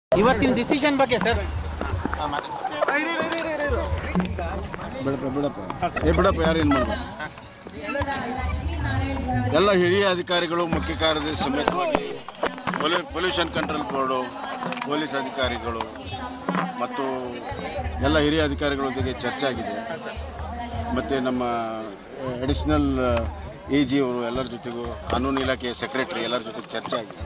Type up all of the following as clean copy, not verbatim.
ಇವತ್ತಿನ ಡಿಸಿಷನ್ ಬಗ್ಗೆ ಸರ್ ಬಿಡಪ್ಪ ಯಾರು ಏನು ಮಾಡ್ಬೇಕು. ಎಲ್ಲ ಹಿರಿಯ ಅಧಿಕಾರಿಗಳು, ಮುಖ್ಯ ಕಾರ್ಯದರ್ಶಿ ಸಮೇತವಾಗಿ ಪೊಲ್ಯೂಷನ್ ಕಂಟ್ರೋಲ್ ಬೋರ್ಡು, ಪೊಲೀಸ್ ಅಧಿಕಾರಿಗಳು ಮತ್ತು ಎಲ್ಲ ಹಿರಿಯ ಅಧಿಕಾರಿಗಳೊಂದಿಗೆ ಚರ್ಚೆ ಆಗಿದೆ. ಮತ್ತು ನಮ್ಮ ಅಡಿಷನಲ್ AG ಅವರು ಎಲ್ಲರ ಜೊತೆಗೂ, ಕಾನೂನು ಇಲಾಖೆಯ ಸೆಕ್ರೆಟರಿ ಎಲ್ಲರ ಜೊತೆಗೆ ಚರ್ಚೆ ಆಗಿದೆ.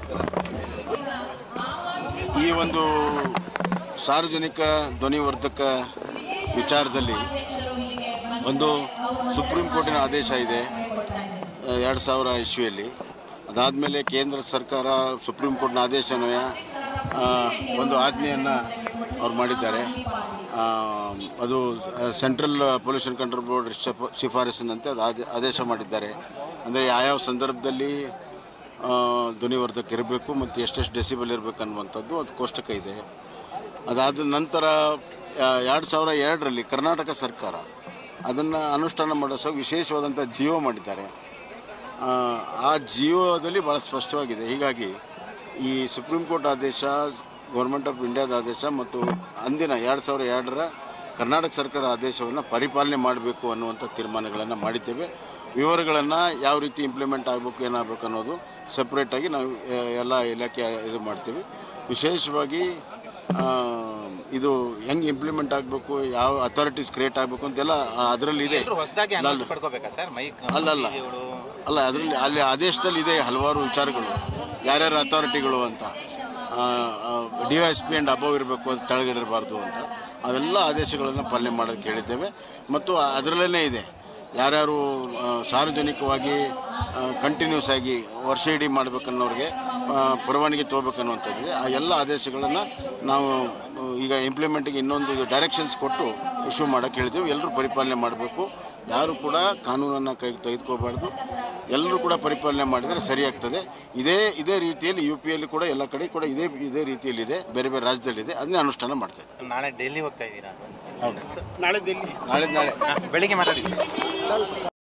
ಈ ಒಂದು ಸಾರ್ವಜನಿಕ ಧ್ವನಿವರ್ಧಕ ವಿಚಾರದಲ್ಲಿ ಒಂದು ಸುಪ್ರೀಂ ಕೋರ್ಟಿನ ಆದೇಶ ಇದೆ 2000 ಇಸ್ವಿಯಲ್ಲಿ. ಅದಾದಮೇಲೆ ಕೇಂದ್ರ ಸರ್ಕಾರ ಸುಪ್ರೀಂ ಕೋರ್ಟ್ನ ಆದೇಶನ್ವಯ ಒಂದು ಆಜ್ಞೆಯನ್ನು ಅವ್ರು ಮಾಡಿದ್ದಾರೆ. ಅದು ಸೆಂಟ್ರಲ್ ಪೊಲ್ಯೂಷನ್ ಕಂಟ್ರೋಲ್ ಬೋರ್ಡ್ ಶಿಫಾರಸಿನಂತೆ ಅದು ಆದೇಶ ಮಾಡಿದ್ದಾರೆ. ಅಂದರೆ ಯಾವ್ಯಾವ ಸಂದರ್ಭದಲ್ಲಿ ಧ್ವನಿವರ್ಧಕ ಇರಬೇಕು ಮತ್ತು ಎಷ್ಟೆಷ್ಟು ಡೆಸಿಬಲ್ ಇರಬೇಕು ಅನ್ನುವಂಥದ್ದು ಅದು ಕೋಷ್ಟಕ ಇದೆ. ಅದಾದ ನಂತರ 2002ರಲ್ಲಿ ಕರ್ನಾಟಕ ಸರ್ಕಾರ ಅದನ್ನು ಅನುಷ್ಠಾನ ಮಾಡೋ ವಿಶೇಷವಾದಂಥ ಜಿಯೋ ಮಾಡಿದ್ದಾರೆ. ಆ ಜಿಯೋದಲ್ಲಿ ಭಾಳ ಸ್ಪಷ್ಟವಾಗಿದೆ. ಹೀಗಾಗಿ ಈ ಸುಪ್ರೀಂ ಕೋರ್ಟ್ ಆದೇಶ, ಗೌರ್ಮೆಂಟ್ ಆಫ್ ಇಂಡಿಯಾದ ಆದೇಶ ಮತ್ತು ಅಂದಿನ 2002ರ ಕರ್ನಾಟಕ ಸರ್ಕಾರ ಆದೇಶವನ್ನು ಪರಿಪಾಲನೆ ಮಾಡಬೇಕು ಅನ್ನುವಂಥ ತೀರ್ಮಾನಗಳನ್ನು ಮಾಡಿದ್ದೇವೆ. ವಿವರಗಳನ್ನು ಯಾವ ರೀತಿ ಇಂಪ್ಲಿಮೆಂಟ್ ಆಗಬೇಕು, ಏನಾಗಬೇಕು ಅನ್ನೋದು ಸಪ್ರೇಟಾಗಿ ನಾವು ಎಲ್ಲ ಇಲಾಖೆ ಇದು ಮಾಡ್ತೀವಿ. ವಿಶೇಷವಾಗಿ ಇದು ಹೆಂಗೆ ಇಂಪ್ಲಿಮೆಂಟ್ ಆಗಬೇಕು, ಯಾವ ಅಥಾರಿಟೀಸ್ ಕ್ರಿಯೇಟ್ ಆಗಬೇಕು ಅಂತೆಲ್ಲ ಅದರಲ್ಲಿ ಇದೆ. ಅಲ್ಲ ಅದರಲ್ಲಿ ಅಲ್ಲಿ ಆದೇಶದಲ್ಲಿ ಇದೆ ಹಲವಾರು ವಿಚಾರಗಳು, ಯಾರ್ಯಾರು ಅಥಾರಿಟಿಗಳು ಅಂತ. DYSP ಆ್ಯಂಡ್ ಅಬವ್ ಇರಬೇಕು, ಅದು ತೆಳಗಿರಬಾರ್ದು ಅಂತ. ಅವೆಲ್ಲ ಆದೇಶಗಳನ್ನು ಪಾಲನೆ ಮಾಡೋಕ್ಕೆ ಹೇಳಿದ್ದೇವೆ. ಮತ್ತು ಅದರಲ್ಲೇ ಇದೆ ಯಾರ್ಯಾರು ಸಾರ್ವಜನಿಕವಾಗಿ ಕಂಟಿನ್ಯೂಸ್ ಆಗಿ ವರ್ಷ ಇಡೀ ಮಾಡಬೇಕನ್ನೋರಿಗೆ ಪರವಾನಗಿ ತೊಗೋಬೇಕನ್ನುವಂಥದ್ದಿದೆ. ಆ ಎಲ್ಲ ಆದೇಶಗಳನ್ನು ನಾವು ಈಗ ಇಂಪ್ಲಿಮೆಂಟಿಗೆ ಇನ್ನೊಂದು ಡೈರೆಕ್ಷನ್ಸ್ ಕೊಟ್ಟು ಇಶ್ಯೂ ಮಾಡೋಕ್ಕೆ ಹೇಳಿದ್ದೀವಿ. ಎಲ್ಲರೂ ಪರಿಪಾಲನೆ ಮಾಡಬೇಕು, ಯಾರು ಕೂಡ ಕಾನೂನನ್ನು ಕೈಗೆ ತೆಗೆದುಕೋಬಾರ್ದು. ಎಲ್ಲರೂ ಕೂಡ ಪರಿಪಾಲನೆ ಮಾಡಿದರೆ ಸರಿಯಾಗ್ತದೆ. ಇದೇ ರೀತಿಯಲ್ಲಿ UPಯಲ್ಲಿ ಕೂಡ ಎಲ್ಲ ಕಡೆ ಕೂಡ ಇದೇ ರೀತಿಯಲ್ಲಿದೆ, ಬೇರೆ ಬೇರೆ ರಾಜ್ಯದಲ್ಲಿದೆ. ಅದನ್ನೇ ಅನುಷ್ಠಾನ ಮಾಡ್ತೇವೆ. ನಾಳೆ ಡೆಲ್ಲಿ ಹೋಗ್ತಾ ಇದ್ದೀರಾ? ಹೌದು, ನಾಳೆ ಬೆಳಿಗ್ಗೆ ಮಾತಾಡಿ.